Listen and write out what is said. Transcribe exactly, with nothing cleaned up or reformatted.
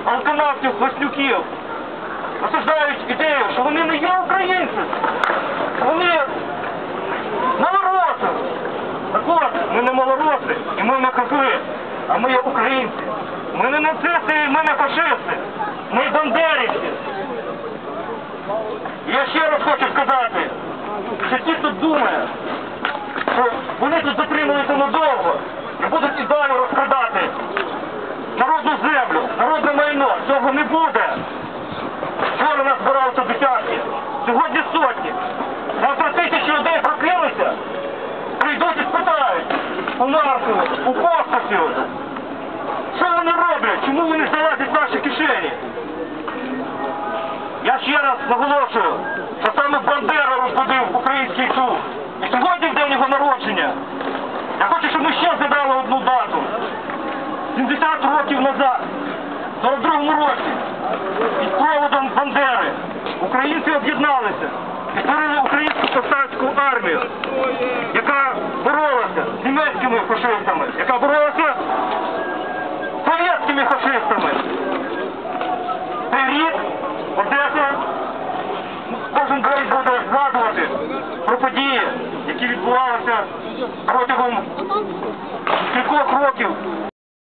алканавтів, хвостюків, осуждають ідею, що вони не є українці, вони малороси. Так от, ми не малороси, і ми не козли, а ми є українці. Ми не нацисти, і ми не фашисти, ми бандерівці. Я ще раз хочу сказати, що ті, хто думає, що вони тут затримуються надовго і будуть і далі розкрадати народну землю, народне майно, цього не буде. Вчора нас збиралися десятки, сьогодні сотні. Завтра тисячі людей прокинулися, прийдуть і спитають у Маркову, у Костасів, що вони роблять, чому вони залазять в наші кишені. Я ще раз наголошую, що саме Бандера розбудив український дух. І сьогодні, в день його народження, я хочу, щоб ми ще згадали одну дату. сімдесят років назад, в сорок другому році, під проводом Бандери, українці об'єдналися і створили українську повстанську армію, яка боролася з німецькими фашистами, яка боролася з совєтськими фашистами. Цей рік Одеса кожен день буде згадувати про події, які відбувалися протягом кількох років